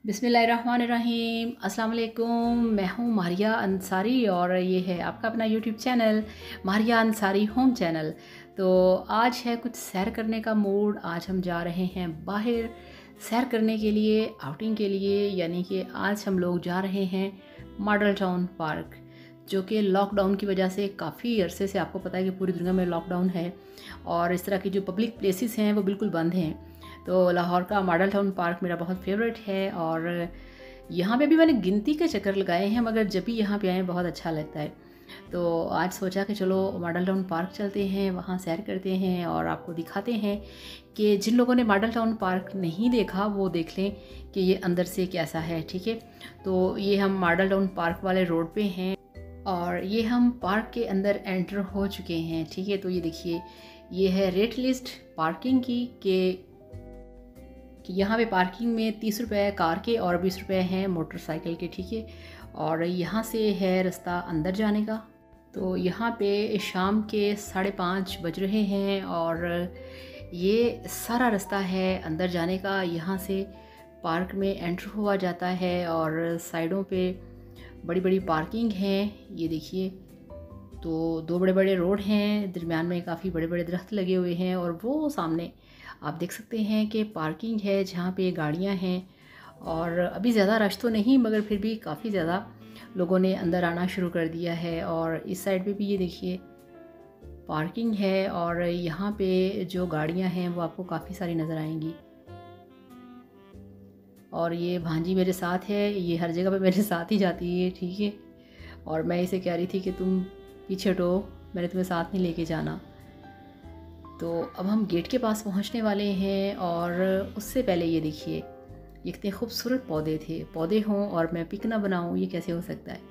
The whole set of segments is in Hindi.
बिस्मिल्लाहिर्रहमानिर्रहीम। अस्सलाम वालेकुम। मैं हूँ मारिया अंसारी और ये है आपका अपना YouTube channel Maria Ansari home channel. तो आज है कुछ सैर करने का मूड। आज हम जा रहे हैं बाहर सैर करने के लिए, आउटिंग के लिए। यानी कि आज हम लोग जा रहे हैं मॉडल टाउन पार्क, जो कि लॉकडाउन की वजह से काफ़ी अरसे से, आपको पता है कि पूरी दुनिया में लॉकडाउन है और इस तरह की जो पब्लिक प्लेसेस हैं वो बिल्कुल बंद हैं। तो लाहौर का मॉडल टाउन पार्क मेरा बहुत फेवरेट है और यहाँ पे भी मैंने गिनती के चक्कर लगाए हैं, मगर जब भी यहाँ पे आए बहुत अच्छा लगता है। तो आज सोचा कि चलो मॉडल टाउन पार्क चलते हैं, वहाँ सैर करते हैं और आपको दिखाते हैं कि जिन लोगों ने मॉडल टाउन पार्क नहीं देखा वो देख लें कि ये अंदर से कैसा है। ठीक है, तो ये हम मॉडल टाउन पार्क वाले रोड पे हैं और ये हम पार्क के अंदर एंटर हो चुके हैं। ठीक है, तो ये देखिए, ये है रेट लिस्ट पार्किंग की कि यहाँ पे पार्किंग में 30 रुपये कार के और 20 रुपये हैं मोटरसाइकिल के। ठीक है, और यहाँ से है रास्ता अंदर जाने का। तो यहाँ पे शाम के 5:30 बज रहे हैं और ये सारा रास्ता है अंदर जाने का। यहाँ से पार्क में एंटर हुआ जाता है और साइडों पे बड़ी बड़ी पार्किंग है। ये देखिए, तो दो बड़े बड़े रोड हैं, दरमियान में काफ़ी बड़े बड़े दरख्त लगे हुए हैं और वो सामने आप देख सकते हैं कि पार्किंग है जहाँ पे गाड़ियाँ हैं। और अभी ज़्यादा रश तो नहीं, मगर फिर भी काफ़ी ज़्यादा लोगों ने अंदर आना शुरू कर दिया है। और इस साइड पे भी ये देखिए पार्किंग है और यहाँ पे जो गाड़ियाँ हैं वो आपको काफ़ी सारी नज़र आएंगी। और ये भांजी मेरे साथ है, ये हर जगह पे मेरे साथ ही जाती है। ठीक है, और मैं इसे कह रही थी कि तुम पीछे हटो, मैंने तुम्हें साथ नहीं लेके जाना। तो अब हम गेट के पास पहुंचने वाले हैं और उससे पहले ये देखिए, ये इतने खूबसूरत पौधे हों और मैं पिक ना बनाऊं, ये कैसे हो सकता है।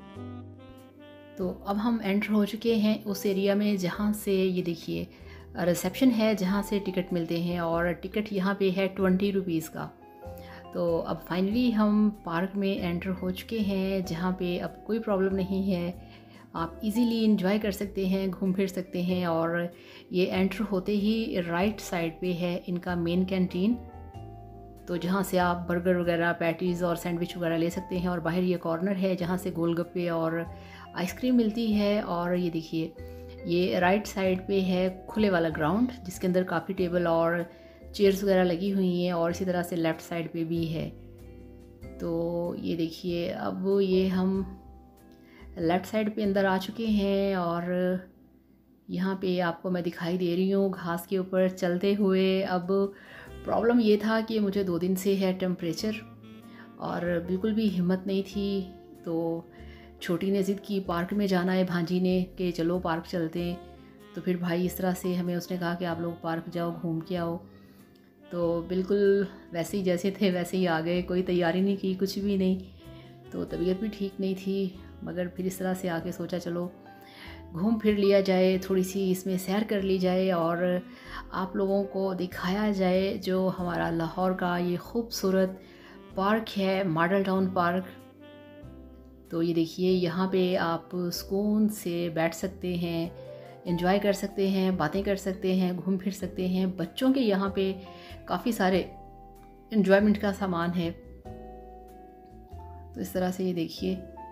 तो अब हम एंटर हो चुके हैं उस एरिया में जहाँ से ये देखिए रिसेप्शन है, जहाँ से टिकट मिलते हैं और टिकट यहाँ पे है 20 रुपीज़ का। तो अब फाइनली हम पार्क में एंटर हो चुके हैं, जहाँ पे अब कोई प्रॉब्लम नहीं है, आप इजीली एंजॉय कर सकते हैं, घूम फिर सकते हैं। और ये एंटर होते ही राइट साइड पे है इनका मेन कैंटीन, तो जहाँ से आप बर्गर वगैरह, पैटीज़ और सैंडविच वगैरह ले सकते हैं। और बाहर ये कॉर्नर है जहाँ से गोलगप्पे और आइसक्रीम मिलती है। और ये देखिए, ये राइट साइड पे है खुले वाला ग्राउंड, जिसके अंदर काफ़ी टेबल और चेयर्स वगैरह लगी हुई हैं और इसी तरह से लेफ़्ट साइड पे भी है। तो ये देखिए, अब ये हम लेफ़्ट साइड पे अंदर आ चुके हैं और यहाँ पे आपको मैं दिखाई दे रही हूँ घास के ऊपर चलते हुए। अब प्रॉब्लम ये था कि मुझे 2 दिन से है टेम्परेचर और बिल्कुल भी हिम्मत नहीं थी। तो छोटी ने ज़िद की पार्क में जाना है, भांजी ने, कि चलो पार्क चलते हैं। तो फिर भाई इस तरह से हमें उसने कहा कि आप लोग पार्क जाओ, घूम के आओ। तो बिल्कुल वैसे ही जैसे थे वैसे ही आ गए, कोई तैयारी नहीं की, कुछ भी नहीं। तो तबीयत भी ठीक नहीं थी, मगर फिर इस तरह से आके सोचा चलो घूम फिर लिया जाए, थोड़ी सी इसमें सैर कर ली जाए और आप लोगों को दिखाया जाए जो हमारा लाहौर का ये खूबसूरत पार्क है, मॉडल टाउन पार्क। तो ये देखिए, यहाँ पे आप सुकून से बैठ सकते हैं, एंजॉय कर सकते हैं, बातें कर सकते हैं, घूम फिर सकते हैं। बच्चों के यहाँ पे काफ़ी सारे एंजॉयमेंट का सामान है। तो इस तरह से ये देखिए,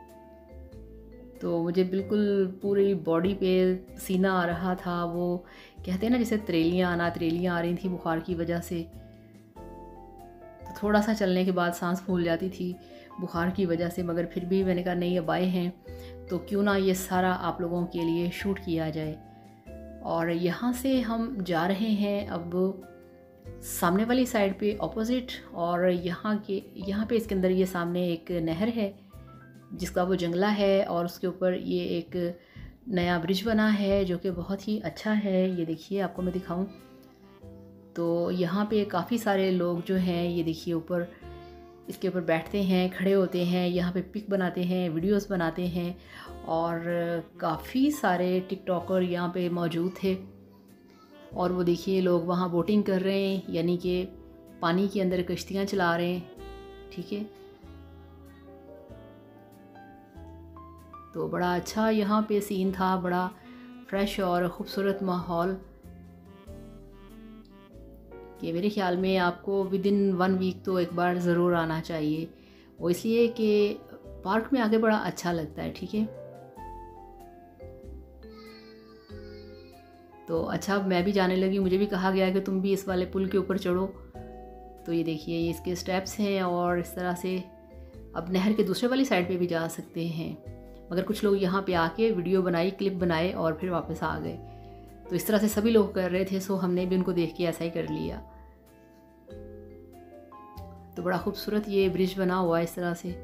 तो मुझे बिल्कुल पूरी बॉडी पे सीना आ रहा था। वो कहते हैं ना, जैसे त्रेलियाँ आ रही थी बुखार की वजह से। तो थोड़ा सा चलने के बाद सांस फूल जाती थी बुखार की वजह से, मगर फिर भी मैंने कहा नहीं, अब आए हैं तो क्यों ना ये सारा आप लोगों के लिए शूट किया जाए। और यहाँ से हम जा रहे हैं अब सामने वाली साइड पे ऑपोजिट। और यहाँ पे इसके अंदर ये सामने एक नहर है जिसका वो जंगला है और उसके ऊपर ये एक नया ब्रिज बना है जो कि बहुत ही अच्छा है। ये देखिए, आपको मैं दिखाऊं तो यहाँ पे काफ़ी सारे लोग जो हैं, ये देखिए ऊपर, इसके ऊपर बैठते हैं, खड़े होते हैं, यहाँ पे पिक बनाते हैं, वीडियोस बनाते हैं। और काफ़ी सारे टिकटॉकर यहाँ पे मौजूद थे। और वो देखिए, लोग वहाँ बोटिंग कर रहे हैं, यानी कि पानी के अंदर कश्तियाँ चला रहे हैं। ठीक है, तो बड़ा अच्छा यहाँ पे सीन था, बड़ा फ्रेश और ख़ूबसूरत माहौल। कि मेरे ख़्याल में आपको विद इन 1 वीक तो एक बार ज़रूर आना चाहिए। वो इसलिए कि पार्क में आके बड़ा अच्छा लगता है, ठीक है। तो अच्छा, अब मैं भी जाने लगी, मुझे भी कहा गया कि तुम भी इस वाले पुल के ऊपर चढ़ो। तो ये देखिए, ये इसके स्टेप्स हैं और इस तरह से अब नहर के दूसरे वाली साइड पे भी जा सकते हैं। मगर कुछ लोग यहाँ पे आके वीडियो बनाई, क्लिप बनाए और फिर वापस आ गए। तो इस तरह से सभी लोग कर रहे थे, सो हमने भी उनको देख के ऐसा ही कर लिया। तो बड़ा खूबसूरत ये ब्रिज बना हुआ है इस तरह से।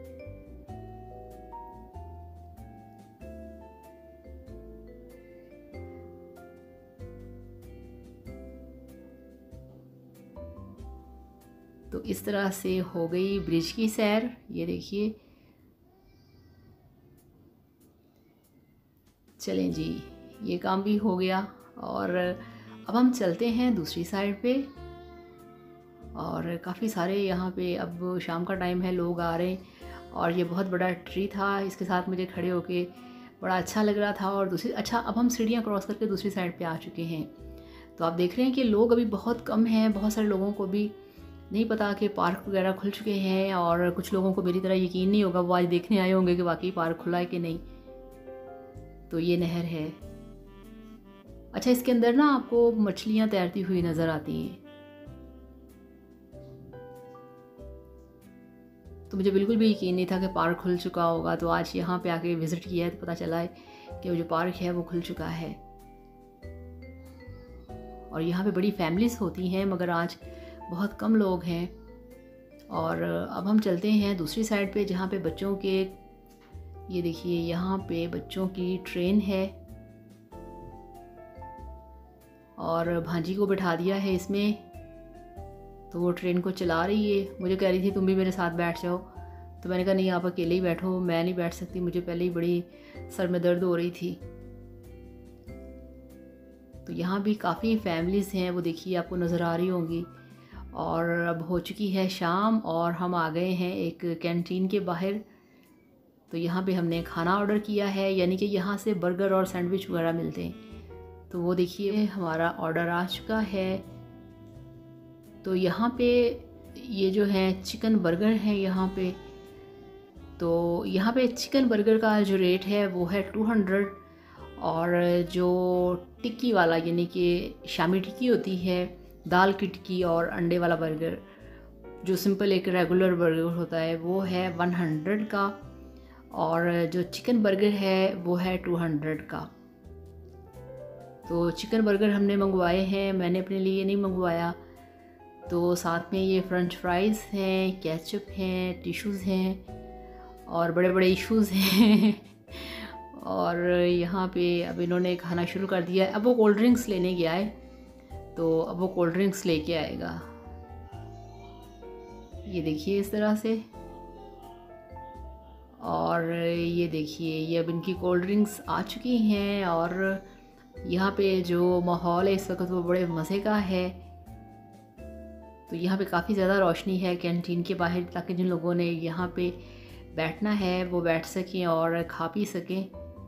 तो इस तरह से हो गई ब्रिज की सैर। ये देखिए, चलें जी, ये काम भी हो गया और अब हम चलते हैं दूसरी साइड पे। और काफ़ी सारे यहाँ पे, अब शाम का टाइम है, लोग आ रहे हैं और ये बहुत बड़ा ट्री था, इसके साथ मुझे खड़े होके बड़ा अच्छा लग रहा था। और दूसरी, अच्छा, अब हम सीढ़ियाँ क्रॉस करके दूसरी साइड पे आ चुके हैं। तो आप देख रहे हैं कि लोग अभी बहुत कम हैं। बहुत सारे लोगों को भी नहीं पता कि पार्क वगैरह खुल चुके हैं और कुछ लोगों को मेरी तरह यकीन नहीं होगा, वो आज देखने आए होंगे कि वाकई पार्क खुला है कि नहीं। तो ये नहर है। अच्छा, इसके अंदर ना आपको मछलियाँ तैरती हुई नज़र आती हैं। तो मुझे बिल्कुल भी यकीन नहीं था कि पार्क खुल चुका होगा। तो आज यहाँ पे आके विज़िट किया है तो पता चला है कि वो जो पार्क है वो खुल चुका है। और यहाँ पे बड़ी फैमिलीज़ होती हैं, मगर आज बहुत कम लोग हैं। और अब हम चलते हैं दूसरी साइड पे, जहाँ पे बच्चों के, ये देखिए, यहाँ पे बच्चों की ट्रेन है और भांजी को बिठा दिया है इसमें। तो वो ट्रेन को चला रही है। मुझे कह रही थी तुम भी मेरे साथ बैठ जाओ, तो मैंने कहा नहीं, आप अकेले ही बैठो, मैं नहीं बैठ सकती, मुझे पहले ही बड़ी सर में दर्द हो रही थी। तो यहाँ भी काफ़ी फैमिलीज़ हैं, वो देखिए आपको नज़र आ रही होंगी। और अब हो चुकी है शाम और हम आ गए हैं एक कैंटीन के बाहर। तो यहाँ पे हमने खाना ऑर्डर किया है, यानी कि यहाँ से बर्गर और सैंडविच वगैरह मिलते हैं। तो वो देखिए हमारा ऑर्डर आ चुका है। तो यहाँ पे ये जो है चिकन बर्गर है यहाँ पे। तो यहाँ पे चिकन बर्गर का जो रेट है वो है 200। और जो टिक्की वाला, यानी कि शामी टिक्की होती है, दाल की टिक्की और अंडे वाला बर्गर, जो सिंपल एक रेगुलर बर्गर होता है, वो है 100 का। और जो चिकन बर्गर है वो है 200 का। तो चिकन बर्गर हमने मंगवाए हैं, मैंने अपने लिए नहीं मंगवाया। तो साथ में ये फ्रेंच फ्राइज़ हैं, केचप हैं, टिश्यूज़ हैं और बड़े बड़े इश्यूज़ हैं। और यहाँ पे अब इन्होंने खाना शुरू कर दिया है। अब वो कोल्ड ड्रिंक्स लेने गया है, तो अब वो कोल्ड ड्रिंक्स लेके आएगा। ये देखिए इस तरह से। और ये देखिए, ये अब इनकी कोल्ड ड्रिंक्स आ चुकी हैं। और यहाँ पे जो माहौल है इस वक्त वो बड़े मज़े का है। तो यहाँ पे काफ़ी ज़्यादा रोशनी है कैंटीन के बाहर, ताकि जिन लोगों ने यहाँ पे बैठना है वो बैठ सकें और खा पी सकें।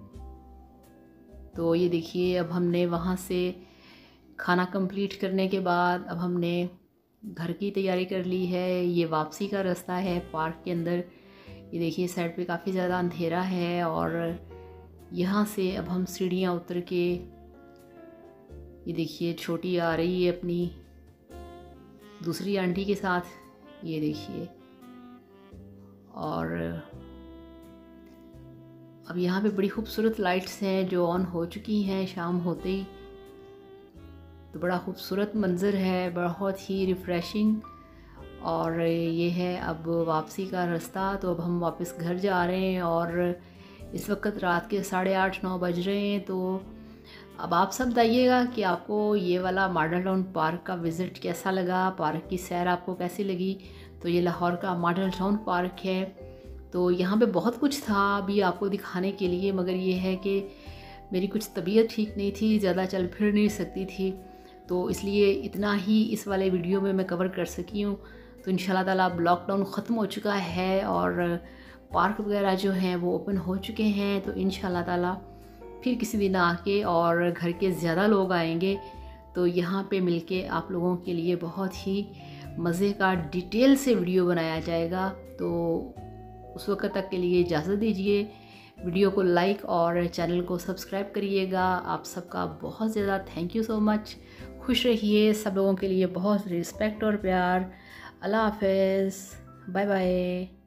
तो ये देखिए, अब हमने वहाँ से खाना कंप्लीट करने के बाद अब हमने घर की तैयारी कर ली है। ये वापसी का रास्ता है पार्क के अंदर। ये देखिए साइड पे काफ़ी ज़्यादा अंधेरा है और यहाँ से अब हम सीढ़ियाँ उतर के, ये देखिए छोटी आ रही है अपनी दूसरी आंटी के साथ, ये देखिए। और अब यहाँ पे बड़ी खूबसूरत लाइट्स हैं जो ऑन हो चुकी हैं शाम होते ही। तो बड़ा खूबसूरत मंज़र है, बहुत ही रिफ़्रेशिंग। और ये है अब वापसी का रास्ता। तो अब हम वापस घर जा रहे हैं और इस वक्त रात के 8:30-9 बज रहे हैं। तो अब आप सब बताइएगा कि आपको ये वाला मॉडल टाउन पार्क का विज़िट कैसा लगा, पार्क की सैर आपको कैसी लगी। तो ये लाहौर का मॉडल टाउन पार्क है। तो यहाँ पे बहुत कुछ था अभी आपको दिखाने के लिए, मगर ये है कि मेरी कुछ तबीयत ठीक नहीं थी, ज़्यादा चल फिर नहीं सकती थी, तो इसलिए इतना ही इस वाले वीडियो में मैं कवर कर सकी हूँ। तो इंशाल्लाह ताला अब लॉकडाउन ख़त्म हो चुका है और पार्क वगैरह जो हैं वो ओपन हो चुके हैं। तो इंशाल्लाह ताला फिर किसी दिन आके, और घर के ज़्यादा लोग आएंगे तो यहाँ पे मिलके आप लोगों के लिए बहुत ही मज़े का डिटेल से वीडियो बनाया जाएगा। तो उस वक्त तक के लिए इजाज़त दीजिए। वीडियो को लाइक और चैनल को सब्सक्राइब करिएगा। आप सबका बहुत ज़्यादा थैंक यू सो मच। खुश रहिए। सब लोगों के लिए बहुत रिस्पेक्ट और प्यार। अल्लाह हाफ़िज़। Bye bye.